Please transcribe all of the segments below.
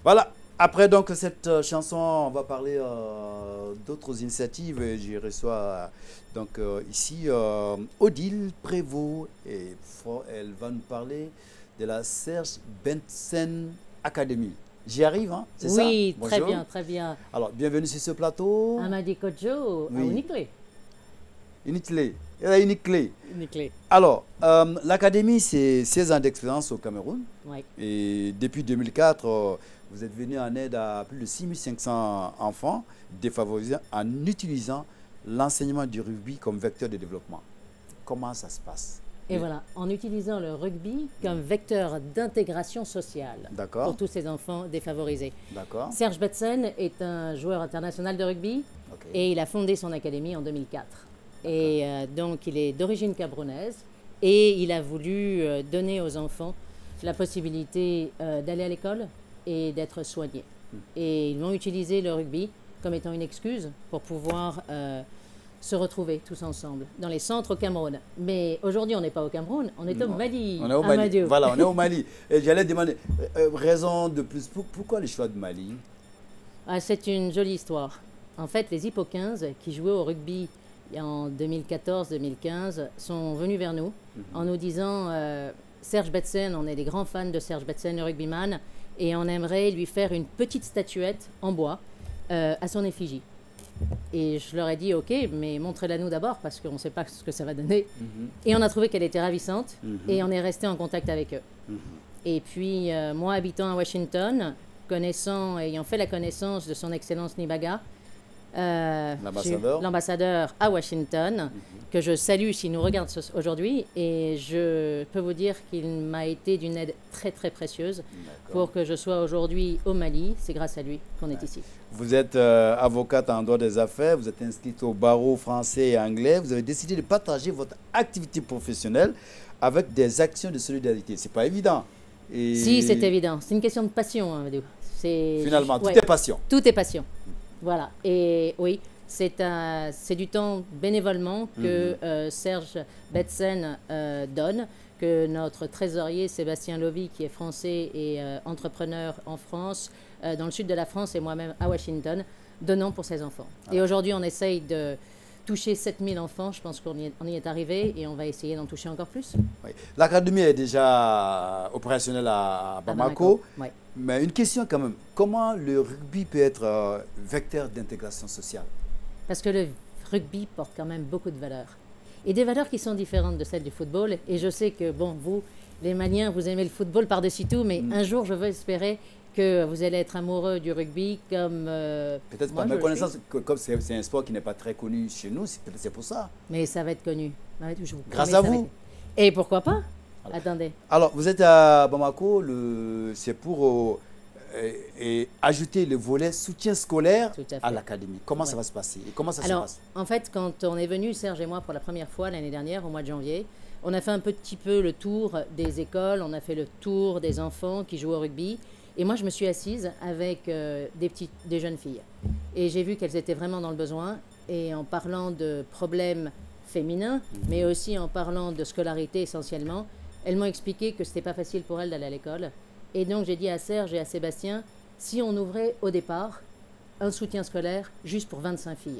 Voilà. Après donc cette chanson, on va parler d'autres initiatives. Je reçois donc ici Odile Prévost et elle va nous parler de la Serge Betsen Academy. J'y arrive, hein, c'est ça? Oui, très Bonjour. bien, très bien. Alors, bienvenue sur ce plateau. Amadi Kojo, Oui. Unikle. Uniclé. Uniclé. Unikle. Alors, l'académie, c'est 16 ans d'expérience au Cameroun. Oui. Et depuis 2004, vous êtes venu en aide à plus de 6500 enfants défavorisés en utilisant l'enseignement du rugby comme vecteur de développement. Comment ça se passe? Et voilà, en utilisant le rugby comme vecteur d'intégration sociale D'accord. pour tous ces enfants défavorisés. D'accord. Serge Betsen est un joueur international de rugby Ok. et il a fondé son académie en 2004. Et donc, il est d'origine camerounaise et il a voulu donner aux enfants la possibilité d'aller à l'école et d'être soignés. Et ils vont utiliser le rugby comme étant une excuse pour pouvoir se retrouver tous ensemble dans les centres au Cameroun. Mais aujourd'hui, on n'est pas au Cameroun, on est au Mali. On est au Mali. Amadou. Voilà, on est au Mali. Et j'allais demander, raison de plus, pourquoi le choix de Mali? Ah, c'est une jolie histoire. En fait, les Hippo 15 qui jouaient au rugby en 2014-2015 sont venus vers nous en nous disant Serge Betsen, on est des grands fans de Serge Betsen, le rugbyman, et on aimerait lui faire une petite statuette en bois à son effigie. Et je leur ai dit ok, mais montrez-la nous d'abord parce qu'on ne sait pas ce que ça va donner. Et on a trouvé qu'elle était ravissante et on est resté en contact avec eux. Et puis moi, habitant à Washington, ayant fait la connaissance de son excellence Nibaga, l'ambassadeur à Washington, que je salue s'il nous regarde aujourd'hui, et je peux vous dire qu'il m'a été d'une aide très très précieuse pour que je sois aujourd'hui au Mali. C'est grâce à lui qu'on est ici. Vous êtes avocate en droit des affaires, vous êtes inscrite au barreau français et anglais, vous avez décidé de partager votre activité professionnelle avec des actions de solidarité. C'est pas évident. Et Si, c'est évident. C'est une question de passion, hein, Amadou. finalement, tout est passion. Tout est passion. Voilà. Et oui, c'est du temps bénévolement que Serge Betsen donne, que notre trésorier Sébastien Lovy, qui est français et entrepreneur en France, dans le sud de la France, et moi-même à Washington, donnons pour ces enfants. Et aujourd'hui, on essaye de toucher 7000 enfants. Je pense qu'on y est arrivé et on va essayer d'en toucher encore plus. Oui. L'académie est déjà opérationnelle à Bamako. Oui. Mais une question quand même, comment le rugby peut être vecteur d'intégration sociale? Parce que le rugby porte quand même beaucoup de valeurs. Et des valeurs qui sont différentes de celles du football. Et je sais que, bon, vous, les Maliens, vous aimez le football par-dessus tout, mais un jour, je veux espérer que vous allez être amoureux du rugby comme... peut-être pas ma connaissance, comme c'est un sport qui n'est pas très connu chez nous, c'est pour ça. Mais ça va être connu. Grâce à vous. Et pourquoi pas? Alors. Attendez. Alors, vous êtes à Bamako, c'est pour ajouter le volet soutien scolaire à l'académie. Comment ça va se passer et comment ça se passe? En fait, quand on est venu, Serge et moi, pour la première fois l'année dernière, au mois de janvier, on a fait un petit peu le tour des écoles, on a fait le tour des enfants qui jouent au rugby. Et moi, je me suis assise avec des jeunes filles. Et j'ai vu qu'elles étaient vraiment dans le besoin. Et en parlant de problèmes féminins, mais aussi en parlant de scolarité essentiellement, elles m'ont expliqué que ce n'était pas facile pour elles d'aller à l'école. Et donc, j'ai dit à Serge et à Sébastien, si on ouvrait au départ un soutien scolaire juste pour 25 filles.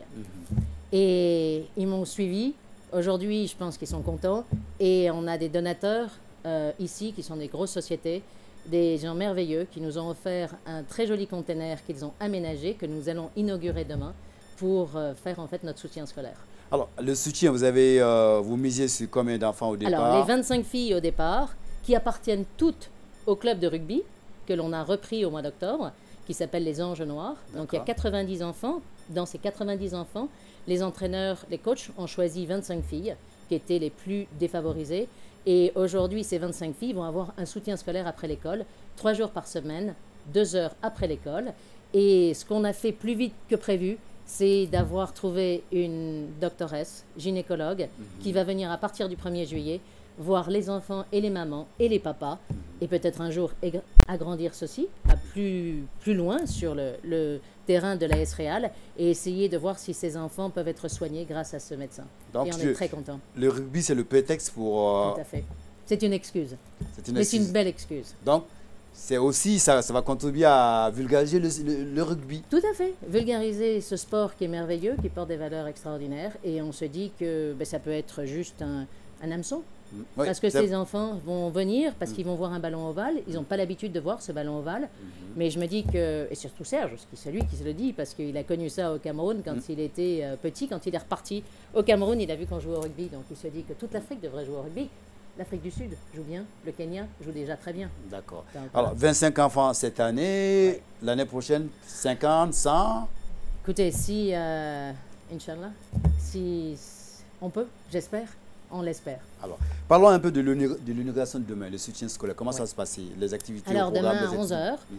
Et ils m'ont suivi. Aujourd'hui, je pense qu'ils sont contents. Et on a des donateurs ici qui sont des grosses sociétés, des gens merveilleux qui nous ont offert un très joli container qu'ils ont aménagé, que nous allons inaugurer demain pour faire en fait notre soutien scolaire. Alors, le soutien, vous misez sur combien d'enfants au départ? Alors, les 25 filles au départ, qui appartiennent toutes au club de rugby, que l'on a repris au mois d'octobre, qui s'appelle les Anges Noirs. Donc, il y a 90 enfants. Dans ces 90 enfants, les entraîneurs, les coachs ont choisi 25 filles qui étaient les plus défavorisées. Et aujourd'hui, ces 25 filles vont avoir un soutien scolaire après l'école, 3 jours par semaine, 2 heures après l'école. Et ce qu'on a fait plus vite que prévu, c'est d'avoir trouvé une doctoresse, gynécologue, qui va venir à partir du 1er juillet voir les enfants et les mamans et les papas, et peut-être un jour agrandir ceci à plus loin sur le terrain de la S-Réal et essayer de voir si ces enfants peuvent être soignés grâce à ce médecin. Donc, et on est très contents. Le rugby, c'est le prétexte pour... Tout à fait. C'est une excuse. Mais c'est une belle excuse. Donc, c'est aussi, ça va contribuer à vulgariser le rugby. Tout à fait. Vulgariser ce sport qui est merveilleux, qui porte des valeurs extraordinaires. Et on se dit que ben, ça peut être juste un hameçon. Oui, Parce que ces enfants vont venir, parce qu'ils vont voir un ballon ovale. Ils n'ont pas l'habitude de voir ce ballon ovale. Mais je me dis que, et surtout Serge, c'est lui qui se le dit, parce qu'il a connu ça au Cameroun quand il était petit, quand il est reparti au Cameroun, il a vu qu'on jouait au rugby. Donc il se dit que toute l'Afrique devrait jouer au rugby. L'Afrique du Sud joue bien, le Kenya joue déjà très bien. D'accord. Donc, Alors, 25 enfants cette année, l'année prochaine, 50, 100. écoutez, si, Inch'Allah, si on peut, j'espère, on l'espère. Alors, parlons un peu de l'inauguration de demain, le soutien scolaire. Comment ça va se passer, les activités Alors, au programme, demain à les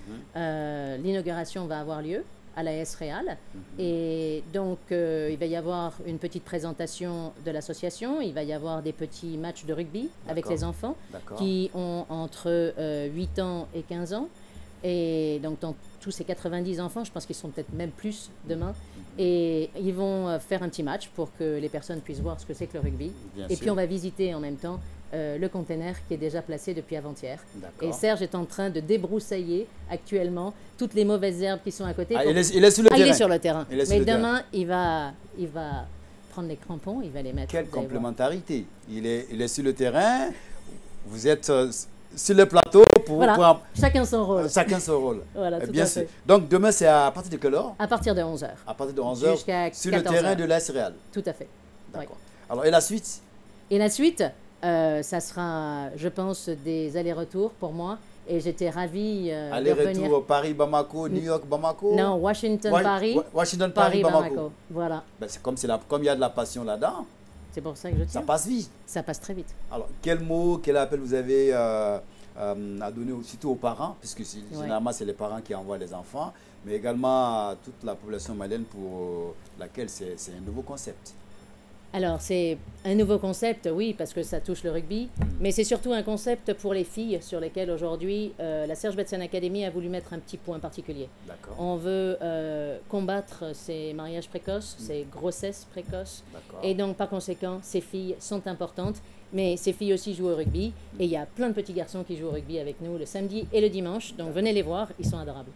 11h, l'inauguration va avoir lieu à la S Real. Et donc, il va y avoir une petite présentation de l'association. Il va y avoir des petits matchs de rugby avec les enfants qui ont entre 8 ans et 15 ans. Et donc, dans tous ces 90 enfants, je pense qu'ils sont peut-être même plus demain. Et ils vont faire un petit match pour que les personnes puissent voir ce que c'est que le rugby. Et puis, on va visiter en même temps le container qui est déjà placé depuis avant-hier. Et Serge est en train de débroussailler actuellement toutes les mauvaises herbes qui sont à côté. Il est sur le terrain. Il est sur le terrain. Mais demain, terrain. il va prendre les crampons, il va les mettre. Quelle complémentarité. Il est sur le terrain, vous êtes sur le plateau pour... Voilà, chacun son rôle. Chacun son rôle. Voilà, tout bien à sûr. fait. Donc demain, c'est à partir de quelle heure? À partir de 11h. À partir de 11h, jusqu'à sur le terrain de l'AS Real. Tout à fait. D'accord. Alors, et la suite? Et la suite, ça sera, je pense, des allers-retours pour moi. Et j'étais ravie de revenir. Aller-retour Paris-Bamako, New York-Bamako? Non, Washington-Paris. Washington-Paris-Bamako. Voilà. Ben, c'est comme il y a de la passion là-dedans. C'est pour ça que je tiens. Ça passe vite. Ça passe très vite. Alors, quel mot, quel appel vous avez à donner surtout aux parents, puisque généralement c'est les parents qui envoient les enfants, mais également à toute la population malienne pour laquelle c'est un nouveau concept? Alors, c'est un nouveau concept, oui, parce que ça touche le rugby, mais c'est surtout un concept pour les filles sur lesquelles aujourd'hui la Serge Betsen Academy a voulu mettre un petit point particulier. On veut combattre ces mariages précoces, ces grossesses précoces, et donc par conséquent, ces filles sont importantes, mais ces filles aussi jouent au rugby, et il y a plein de petits garçons qui jouent au rugby avec nous le samedi et le dimanche, donc venez les voir, ils sont adorables.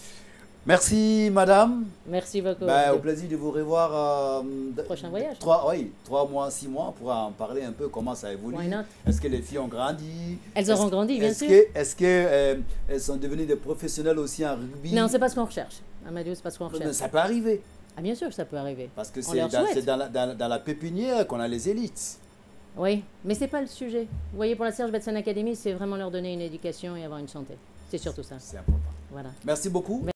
Merci, madame. Merci beaucoup. Au plaisir de vous revoir. Prochain voyage. 3 mois, 6 mois, on pourra en parler un peu, comment ça évolue. Est-ce que les filles ont grandi? Elles auront grandi, bien sûr. Est-ce qu'elles sont devenues des professionnels aussi en rugby? Non, c'est pas ce qu'on recherche. Amadou, c'est pas ce qu'on recherche. Mais ça peut arriver. Ah, bien sûr que ça peut arriver. Parce que c'est dans la pépinière qu'on a les élites. Oui, mais c'est pas le sujet. Vous voyez, pour la Serge Betsen Academy, c'est vraiment leur donner une éducation et avoir une santé. C'est surtout ça. C'est important. Voilà. Merci beaucoup.